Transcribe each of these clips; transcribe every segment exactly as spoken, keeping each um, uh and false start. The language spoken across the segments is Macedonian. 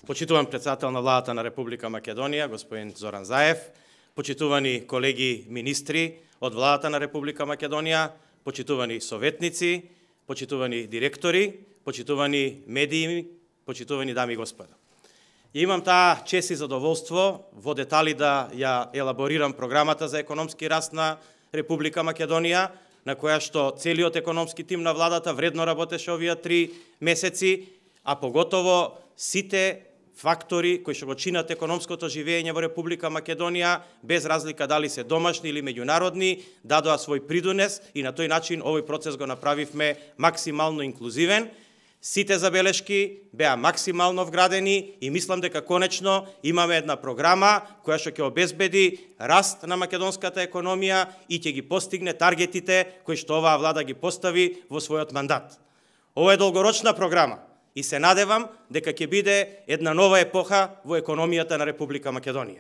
Почитуван председател на владата на Република Македонија, господин Зоран Заев, почитувани колеги министри од владата на Република Македонија, почитувани советници, почитувани директори, почитувани медии, почитувани дами и господа. И имам таа чест и задоволство во детали да ја елаборирам програмата за економски раст на Република Македонија, на која што целиот економски тим на владата вредно работеше овие три месеци, а поготово сите фактори кои што го чинат економското живење во Република Македонија, без разлика дали се домашни или меѓународни, дадоа свој придонес и на тој начин овој процес го направивме максимално инклузивен. Сите забелешки беа максимално вградени и мислам дека конечно имаме една програма која што ќе обезбеди раст на македонската економија и ќе ги постигне таргетите кои што оваа влада ги постави во својот мандат. Ова е долгорочна програма и се надевам дека ќе биде една нова епоха во економијата на Република Македонија.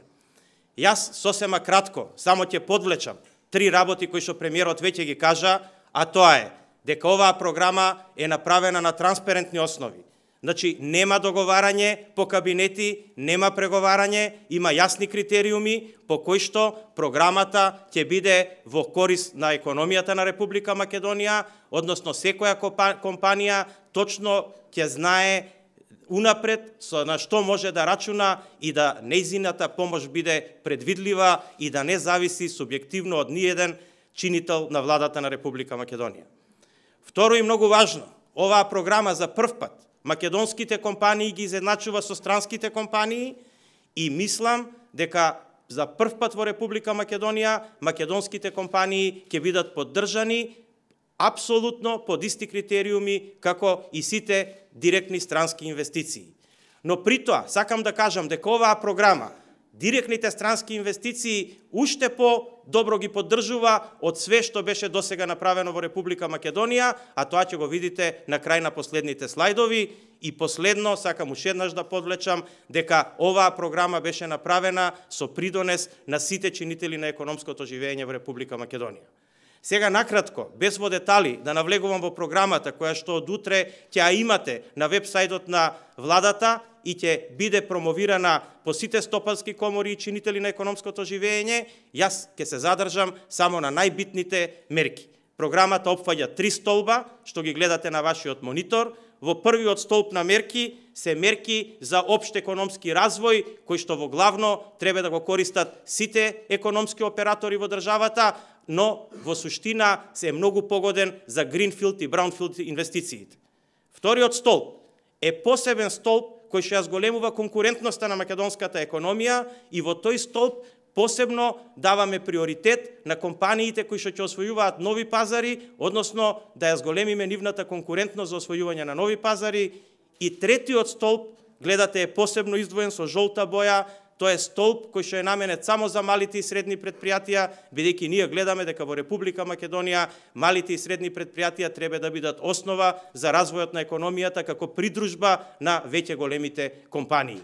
Јас сосема кратко само ќе подвлечам три работи кои што премиерот веќе ги кажа, а тоа е дека оваа програма е направена на транспарентни основи. Значи, нема договарање по кабинети, нема преговарање, има јасни критериуми по кои што програмата ќе биде во корис на економијата на Република Македонија, односно секоја компанија точно ќе знае унапред со на што може да рачуна и да нејзината помош биде предвидлива и да не зависи субјективно од ниеден чинител на владата на Република Македонија. Второ и многу важно, оваа програма за прв пат македонските компании ги изедначува со странските компании и мислам дека за прв пат во Република Македонија македонските компании ќе бидат поддржани апсолутно под исти критериуми како и сите директни странски инвестиции. Но при тоа сакам да кажам дека оваа програма директните странски инвестиции уште по-добро ги поддржува од све што беше досега направено во Република Македонија, а тоа ќе го видите на крај на последните слайдови. И последно, сакам уште еднаш да подвлечам дека оваа програма беше направена со придонес на сите чинители на економското живење во Република Македонија. Сега накратко, без во детали, да навлегувам во програмата која што од утре ќе ја имате на вебсајтот на владата и ќе биде промовирана по сите стопански комори и чинители на економското живење, јас ќе се задржам само на најбитните мерки. Програмата опфаќа три столба, што ги гледате на вашиот монитор. Во првиот столб на мерки се мерки за општ економски развој, кои што во главно треба да го користат сите економски оператори во државата, но во суштина се е многу погоден за гринфилд и браунфилд инвестициите. Вториот столб е посебен столб кој што ја зголемува конкурентноста на македонската економија и во тој столб посебно даваме приоритет на компаниите кои што ќе освојуваат нови пазари, односно да ја зголемиме нивната конкурентност за освојување на нови пазари. И третиот столб, гледате, е посебно издвоен со жолта боја. Тоа е столб кој што е наменет само за малите и средни предпријатија, бидејќи ние гледаме дека во Република Македонија малите и средни предпријатија треба да бидат основа за развојот на економијата како придружба на веќе големите компании.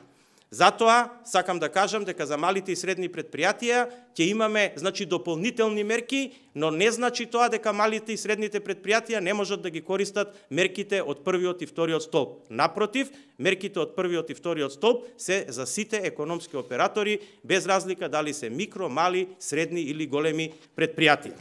Затоа сакам да кажам дека за малите и средни предпријатија ќе имаме значи дополнителни мерки, но не значи тоа дека малите и средните предпријатија не можат да ги користат мерките од првиот и вториот столб. Напротив, мерките од првиот и вториот столб се за сите економски оператори, без разлика дали се микро, мали, средни или големи предпријатија.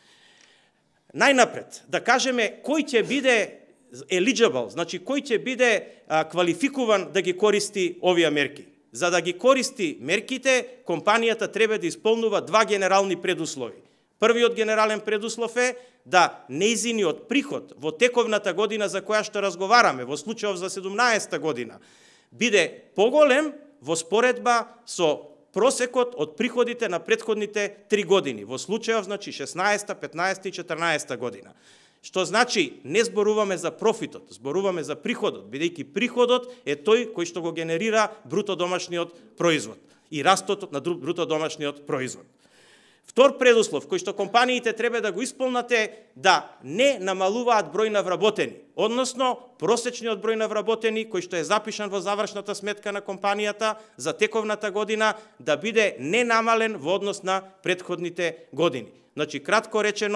Најнапред да кажеме кој ќе биде eligible, значи кој ќе биде а, квалификуван да ги користи овие мерки. За да ги користи мерките, компанијата треба да исполнува два генерални предуслови. Првиот генерален предуслов е да нејзиниот приход во тековната година за која што разговараме, во случајов за седумнаесета година, биде поголем во споредба со просекот од приходите на претходните три години, во случајов значи шеснаесета, петнаесета и четрнаесета година. Што значи не зборуваме за профитот, зборуваме за приходот, бидејќи приходот е тој кој што го генерира бруто домашниот производ и растот на бруто домашниот производ. Втор предуслов кој што компаниите треба да го исполнат е да не намалуваат број на вработени, односно просечниот број на вработени кој што е запишан во завршната сметка на компанијата за тековната година да биде не намален во однос на претходните години. Значи кратко речено,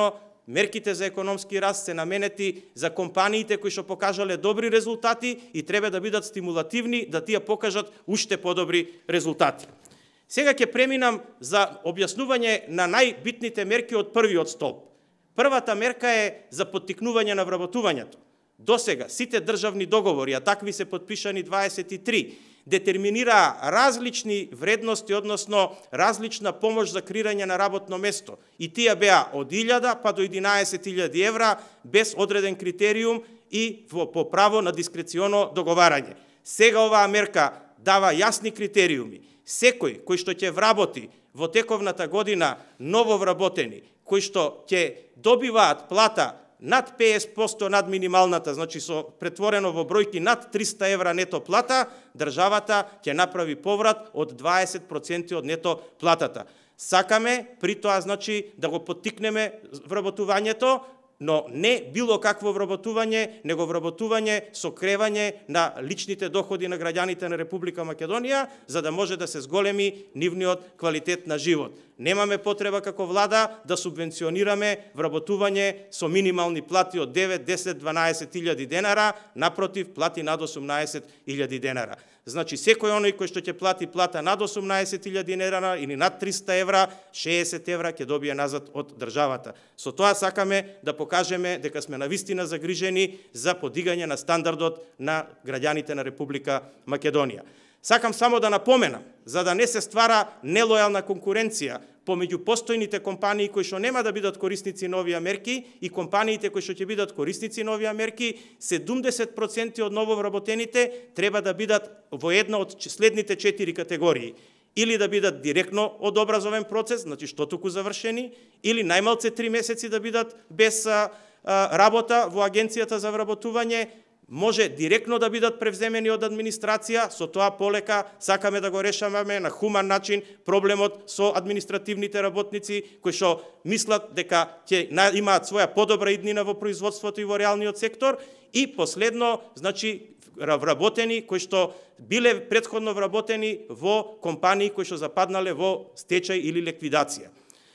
мерките за економски раст се наменети за компаниите кои што покажале добри резултати и треба да бидат стимулативни да тие покажат уште подобри резултати. Сега ќе преминам за објаснување на најбитните мерки од првиот столб. Првата мерка е за поттикнување на вработувањето. Досега сите државни договори, а такви се подпишани дваесет и три, детерминираа различни вредности, односно различна помош за креирање на работно место. И тие беа од илјада па до единаесет илјади евра без одреден критериум и по право на дискреционо договарање. Сега оваа мерка дава јасни критериуми. Секој кој што ќе вработи во тековната година ново вработени, кои што ќе добиваат плата над песет проценти над минималната, значи со претворено во бројки над триста евра нето плата, државата ќе направи поврат од дваесет проценти од нето платата. Сакаме при тоа значи да го поттикнеме вработувањето, но не било какво вработување, него вработување со кревање на личните доходи на граѓаните на Република Македонија, за да може да се зголеми нивниот квалитет на живот. Немаме потреба како влада да субвенционираме вработување со минимални плати од девет, десет, дванаесет илјади денара, напротив, плати над осумнаесет илјади денара. Значи, секој оној кој што ќе плати плата над осумнаесет илјади денара или над триста евра, шеесет евра ќе добие назад од државата. Со тоа сакаме да покажеме дека сме навистина загрижени за подигање на стандардот на граѓаните на Република Македонија. Сакам само да напоменам, за да не се ствара нелојална конкуренција помеѓу постојните компании кои што нема да бидат корисници на овие мерки и компаниите кои што ќе бидат корисници на овие мерки, седумдесет проценти од нововработените треба да бидат во една од следните четири категории. Или да бидат директно од образовен процес, значи што туку завршени, или најмалце три месеци да бидат без а, а, работа во Агенцијата за вработување, може директно да бидат превземени од администрација, со тоа полека сакаме да го решаваме на хуман начин проблемот со административните работници кои што мислат дека ќе имаат своја подобра иднина во производството и во реалниот сектор, и последно, значи вработени кои што биле претходно вработени во компании кои што западнале во стечај или ликвидација.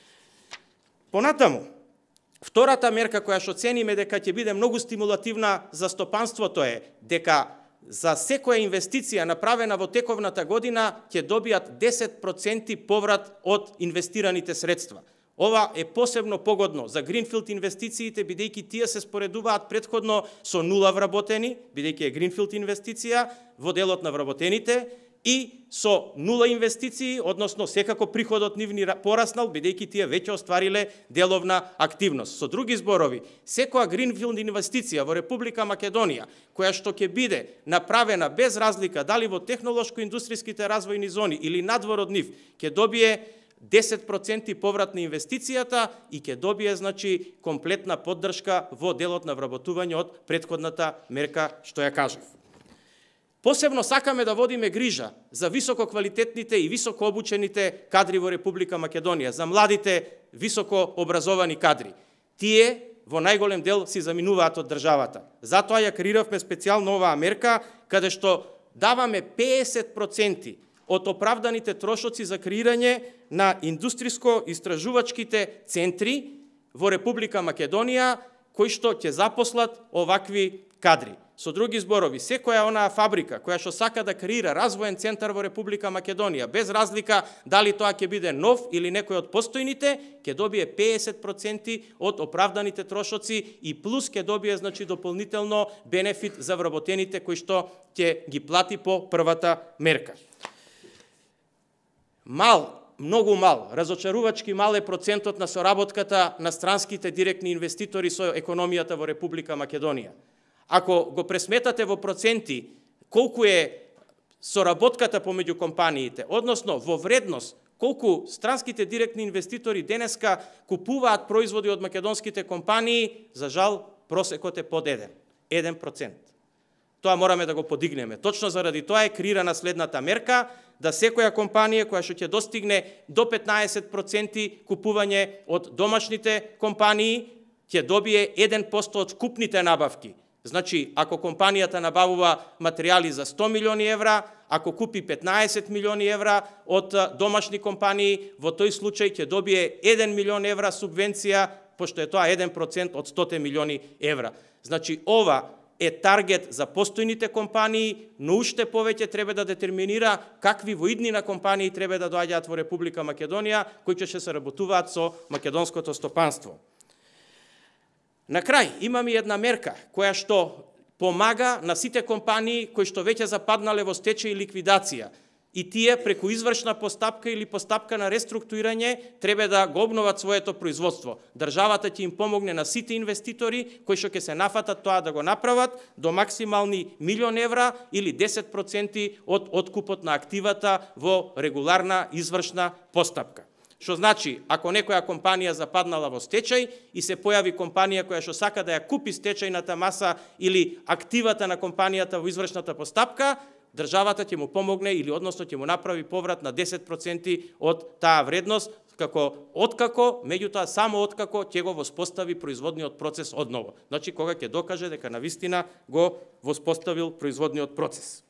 Понатаму, втората мерка која што цениме дека ќе биде многу стимулативна за стопанството е дека за секоја инвестиција направена во тековната година ќе добијат десет проценти поврат од инвестираните средства. Ова е посебно погодно за гринфилд инвестициите, бидејќи тие се споредуваат претходно со нула вработени, бидејќи е гринфилд инвестиција во делот на вработените, и со нула инвестиции, односно секако приходот нивни пораснал, бидејќи тие веќе оствариле деловна активност. Со други зборови, секоја гринфилд инвестиција во Република Македонија, која што ќе биде направена без разлика дали во технолошко-индустријските развојни зони или надвор од нив, ќе добие десет проценти поврат на инвестицијата и ќе добие значи комплетна поддршка во делот на вработување од претходната мерка што ја кажав. Посебно сакаме да водиме грижа за високо квалитетните и високо обучените кадри во Република Македонија, за младите високо образовани кадри. Тие во најголем дел си заминуваат од државата. Затоа ја креиравме специјално оваа мерка, каде што даваме песет проценти од оправданите трошоци за креирање на индустријско-истражувачките центри во Република Македонија, кои што ќе запослат овакви кадри. Со други зборови, секоја онаа фабрика која што сака да креира развоен центар во Република Македонија, без разлика дали тоа ќе биде нов или некој од постојните, ќе добие песет проценти од оправданите трошоци и плюс ќе добие значи дополнително бенефит за вработените кои што ќе ги плати по првата мерка. Мал, многу мал, разочарувачки мал е процентот на соработката на странските директни инвеститори со економијата во Република Македонија. Ако го пресметате во проценти колку е соработката помеѓу компаниите, односно во вредност колку странските директни инвеститори денеска купуваат производи од македонските компании, за жал просекот е под еден, еден процент. Тоа мораме да го подигнеме. Точно заради тоа е креирана следната мерка, да секоја компанија која што ќе достигне до петнаесет проценти купување од домашните компании, ќе добие еден процент од купните набавки. Значи, ако компанијата набавува материјали за сто милиони евра, ако купи петнаесет милиони евра од домашни компании, во тој случај ќе добие еден милион евра субвенција пошто е тоа еден процент од сто милиони евра. Значи, ова е таргет за постојните компании, но уште повеќе треба да детерминира какви во иднина компании треба да доаѓаат во Република Македонија, кои ќе се работуваат со македонското стопанство. На крај, имаме една мерка која што помага на сите компании кои што веќе западнале во стечај и ликвидација. И тие преку извршна постапка или постапка на реструктурирање треба да го обноват своето производство. Државата ќе им помогне на сите инвеститори кои што ќе се нафатат тоа да го направат до максимални милион евра или десет проценти од откупот на активата во регуларна извршна постапка. Што значи, ако некоја компанија западнала во стечај и се појави компанија која што сака да ја купи стечајната маса или активата на компанијата во извршната постапка, државата ќе му помогне или односно ќе му направи поврат на десет проценти од таа вредност, како откако, меѓутоа само откако ќе го воспостави производниот процес одново. Значи, кога ќе докаже дека навистина го воспоставил производниот процес.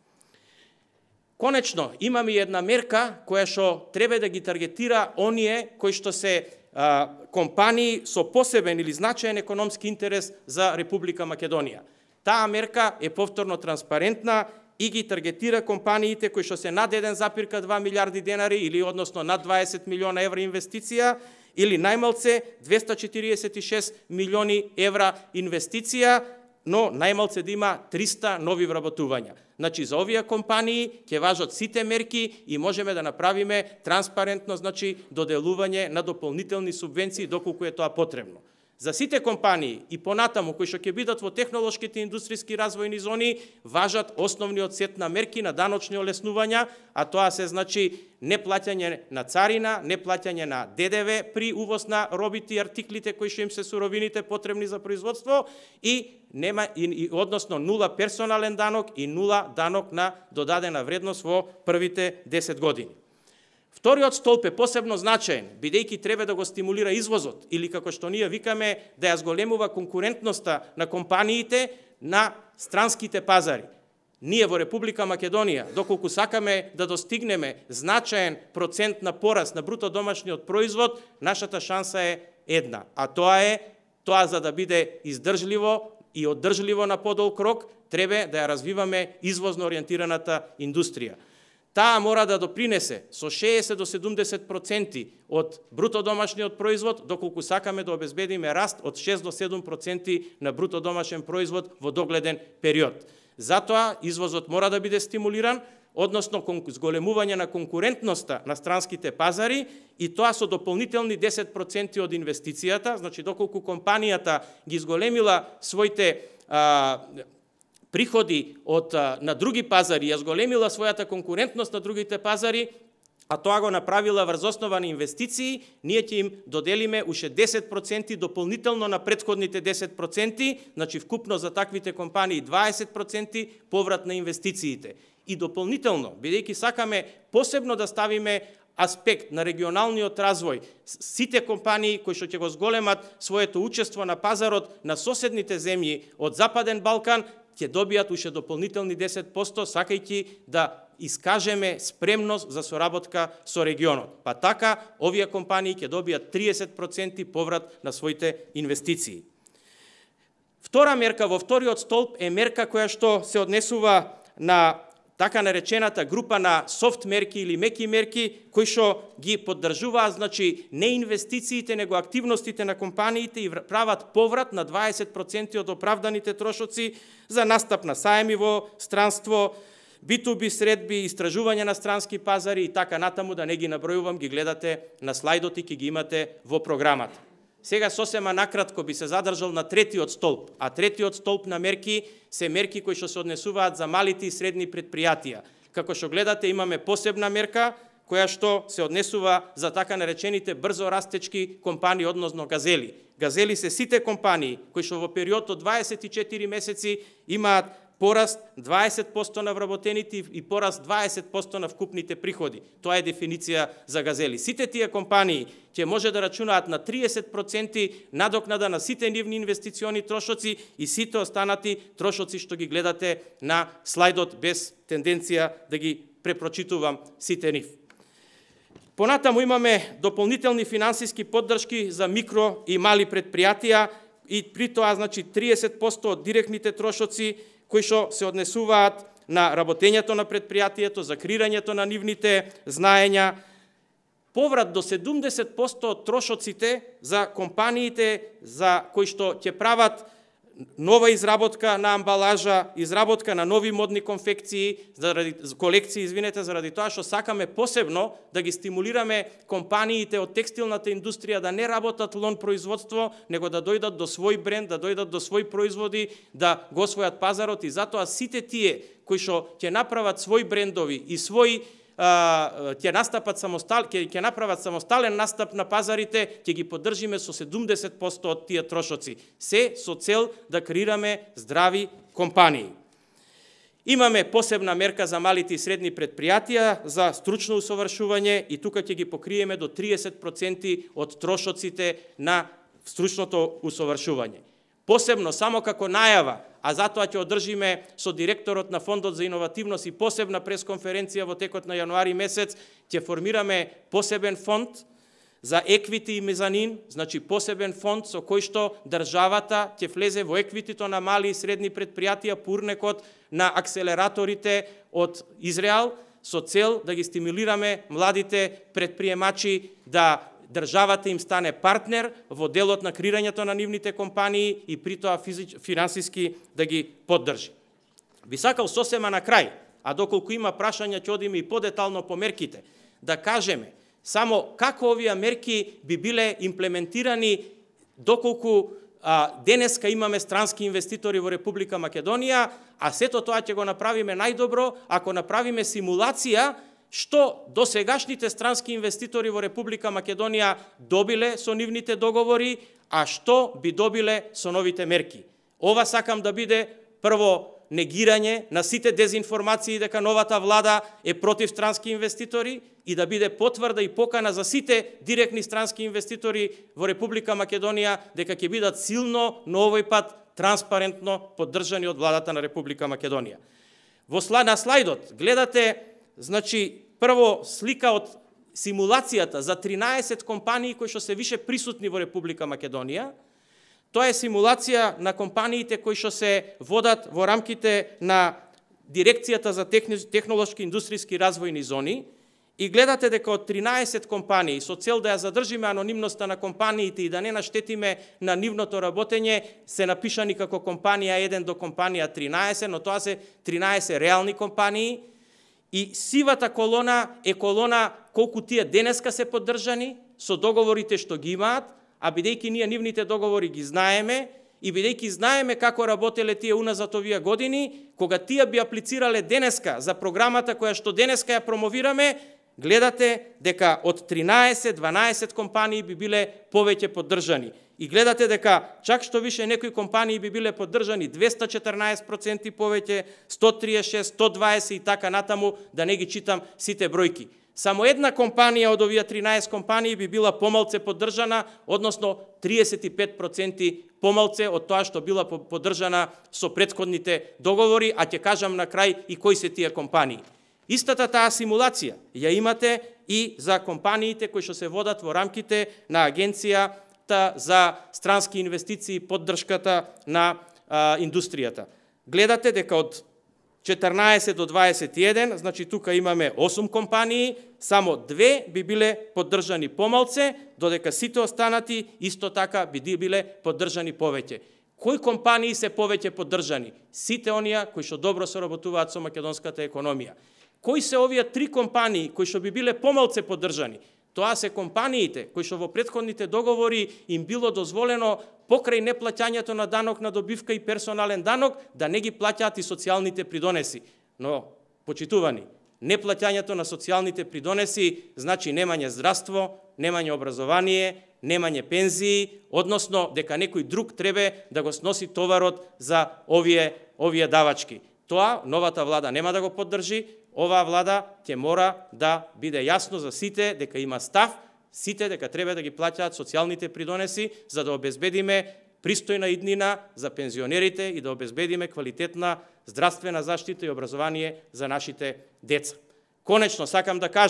Конечно, имаме една мерка која што треба да ги таргетира оние кои што се а, компании со посебен или значаен економски интерес за Република Македонија. Таа мерка е повторно транспарентна и ги таргетира компаниите кои што се над еден запир два милиарди денари или односно над дваесет милиона евра инвестиција или најмалце двесте четиридесет и шест милиони евра инвестиција, но најмалце да има триста нови вработувања. Значи, за овие компании ќе важат сите мерки и можеме да направиме транспарентно, значи, доделување на дополнителни субвенции доколку е тоа потребно. За сите компании и понатаму кои што ќе бидат во технолошките и индустријски развојни зони важат основниот сет на мерки на даночни олеснувања, а тоа се значи неплаќање на царина, неплаќање на Д Д В при увоз на робите и артиклите кои што им се суровините потребни за производство и нема и, и односно нула персонален данок и нула данок на додадена вредност во првите десет години. Вториот столб е посебно значаен, бидејќи треба да го стимулира извозот, или како што ние викаме, да ја зголемува конкурентноста на компаниите на странските пазари. Ние во Република Македонија, доколку сакаме да достигнеме значаен процент на пораст на бруто домашниот производ, нашата шанса е една, а тоа е, тоа за да биде издржливо и оддржливо на подолг рок, треба да ја развиваме извозно ориентираната индустрија. Таа мора да допринесе со шеесет до седумдесет проценти од бруто домашниот производ, доколку сакаме да обезбедиме раст од шест до седум проценти на бруто домашен производ во догледен период. Затоа извозот мора да биде стимулиран, односно зголемување на конкурентноста на странските пазари и тоа со дополнителни десет проценти од инвестицијата, значи доколку компанијата ги зголемила своите а, приходи од на други пазари, ја зголемила својата конкурентност на другите пазари, а тоа го направила врз основа на инвестиции, ние ќе им доделиме уште десет проценти дополнително на претходните десет проценти, значи вкупно за таквите компании дваесет проценти поврат на инвестициите. И дополнително, бидејќи сакаме посебно да ставиме аспект на регионалниот развој, сите компании кои што ќе го зголемат своето учество на пазарот на соседните земји од Западен Балкан, ќе добијат уште дополнителни десет проценти, сакајќи да искажеме спремност за соработка со регионот. Па така, овие компании ќе добијат триесет проценти поврат на своите инвестиции. Втора мерка во вториот столб е мерка која што се однесува на така наречената група на софт мерки или меки мерки, кои што ги поддржуваат, значи, не инвестициите, него активностите на компаниите и прават поврат на дваесет проценти од оправданите трошоци за настап на саеми во странство, Би ту Би средби, истражување на странски пазари и така натаму, да не ги набројувам, ги гледате на слайдот и ќе ги имате во програмата. Сега сосема накратко би се задржал на третиот столб, а третиот столб на мерки се мерки кои што се однесуваат за малите и средни предпријатија. Како што гледате, имаме посебна мерка која што се однесува за така наречените брзо растечки компании, односно газели. Газели се сите компании кои што во период од дваесет и четири месеци имаат пораст дваесет проценти на вработените и пораст дваесет проценти на вкупните приходи. Тоа е дефиниција за газели. Сите тие компании ќе може да рачунаат на триесет проценти надокнада на сите нивни инвестициони трошоци и сите останати трошоци што ги гледате на слайдот без тенденција да ги препрочитувам сите нив. Понатаму имаме дополнителни финансиски поддршки за микро и мали предпријатија и при тоа значи триесет проценти од директните трошоци кои што се однесуваат на работењето на предпријатието, за креирањето на нивните знаења, поврат до седумдесет проценти од трошоците за компаниите за кои што ќе прават нова изработка на амбалажа, изработка на нови модни конфекции, заради колекции, извинете, заради тоа што сакаме посебно да ги стимулираме компаниите од текстилната индустрија да не работат лон производство, него да дојдат до свој бренд, да дојдат до свој производи, да го освојат пазарот и затоа сите тие кои што ќе направат свој брендови и свој ќе настапат самостал, ќе ќе направат самостален настап на пазарите, ќе ги поддржиме со седумдесет проценти од тие трошоци. Се со цел да креираме здрави компании. Имаме посебна мерка за малите и средни предпријатија за стручно усовршување и тука ќе ги покриеме до триесет проценти од трошоците на стручното усовршување. Посебно, само како најава, а затоа ќе одржиме со директорот на Фондот за иновативност и посебна пресконференција во текот на јануари месец, ќе формираме посебен фонд за еквити и мезанин, значи посебен фонд со кој што државата ќе влезе во еквитито на мали и средни предпријатија по урнекот на акселераторите од Израел, со цел да ги стимулираме младите предприемачи да државата им стане партнер во делот на креирањето на нивните компании и при тоа финансиски да ги поддржи. Би сакал сосема на крај, а доколку има прашања ќе одиме и подетално по мерките, да кажеме само како овие мерки би биле имплементирани доколку а, денеска имаме странски инвеститори во Република Македонија, а сето тоа ќе го направиме најдобро ако направиме симулација што досегашните странски инвеститори во Република Македонија добиле со нивните договори, а што би добиле со новите мерки. Ова сакам да биде прво негирање на сите дезинформации дека новата влада е против странски инвеститори и да биде потврда и покана за сите директни странски инвеститори во Република Македонија дека ќе бидат силно, но овој пат транспарентно поддржани од владата на Република Македонија. Во на слайдот гледате, значи, прво слика од симулацијата за тринаесет компании кои што се више присутни во Република Македонија. Тоа е симулација на компаниите кои што се водат во рамките на Дирекцијата за технолошки индустријски развојни зони и гледате дека од тринаесет компании со цел да ја задржиме анонимноста на компаниите и да не наштетиме на нивното работење, се напишани како компанија еден до компанија тринаесет, но тоа се тринаесет реални компании. И сивата колона е колона колку тие денеска се поддржани со договорите што ги имаат, а бидејќи ние нивните договори ги знаеме и бидејќи знаеме како работеле тие уназад овие години, кога тие би аплицирале денеска за програмата која што денеска ја промовираме, гледате дека од тринаесет дванаесет компании би биле повеќе поддржани. И гледате дека чак што више некои компании би биле поддржани двеста четрнаесет проценти повеќе, сто триесет и шест, сто дваесет и така натаму, да не ги читам сите бројки. Само една компанија од овие тринаесет компании би била помалце поддржана, односно триесет и пет проценти помалце од тоа што била поддржана со претходните договори, а ќе кажам на крај и кои се тие компании. Истата таа симулација ја имате и за компаниите кои што се водат во рамките на Агенцијата за странски инвестиции и поддршката на а, индустријата. Гледате дека од четрнаесет до дваесет и еден, значи тука имаме осум компании, само две би биле поддржани помалце, додека сите останати исто така би биле поддржани повеќе. Кои компании се повеќе поддржани? Сите оние кои што добро соработуваат со македонската економија. Кои се овие три компании кои што би биле помалце поддржани? Тоа се компаниите кои што во претходните договори им било дозволено покрај неплаќањето на данок на добивка и персонален данок да не ги плаќаат и социјалните придонеси. Но, почитувани, неплаќањето на социјалните придонеси значи немање здравство, немање образование, немање пензии, односно дека некој друг требе да го сноси товарот за овие, овие давачки. Тоа новата влада нема да го поддржи. Оваа влада ќе мора да биде јасно за сите дека има став, сите дека треба да ги плаќаат социјалните придонеси за да обезбедиме пристојна иднина за пензионерите и да обезбедиме квалитетна здравствена заштита и образование за нашите деца. Конечно сакам да кажам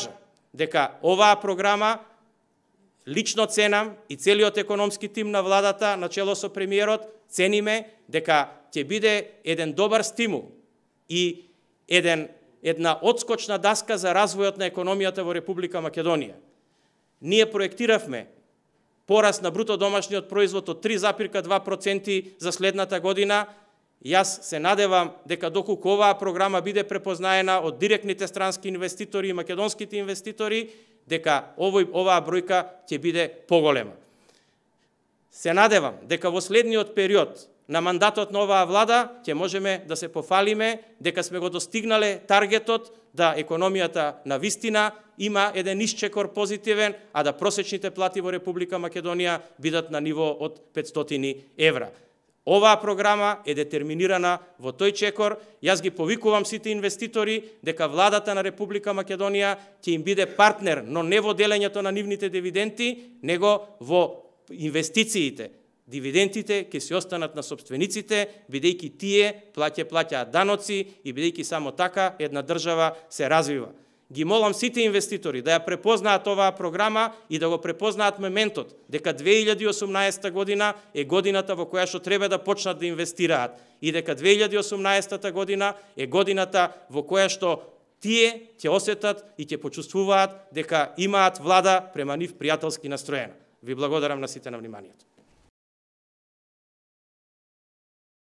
дека оваа програма лично ценам и целиот економски тим на владата, начело со премиерот, цениме дека ќе биде еден добар стимул и еден, една одскочна даска за развојот на економијата во Република Македонија. Ние проектиравме пораст на бруто домашниот производ од три запирка два проценти за следната година. Јас се надевам дека доколку оваа програма биде препознаена од директните странски инвеститори и македонските инвеститори, дека овој, оваа бројка ќе биде поголема. Се надевам дека во следниот период на мандатот на оваа влада ќе можеме да се пофалиме дека сме го достигнале таргетот да економијата на вистина има еден исчекор позитивен, а да просечните плати во Република Македонија бидат на ниво од петстотини евра. Оваа програма е детерминирана во тој чекор. Јас ги повикувам сите инвеститори дека владата на Република Македонија ќе им биде партнер, но не во делењето на нивните дивиденти, него во инвестициите. Дивидентите ќе се останат на собствениците, бидејќи тие плаќе плаќаат даноци и бидејќи само така една држава се развива. Ги молам сите инвеститори да ја препознаат оваа програма и да го препознаат моментот дека две илјади и осумнаесета година е годината во која што треба да почнат да инвестираат и дека две илјади и осумнаесета година е годината во која што тие ќе осетат и ќе почувствуваат дека имаат влада према нив пријателски настроена. Ви благодарам на сите на вниманието.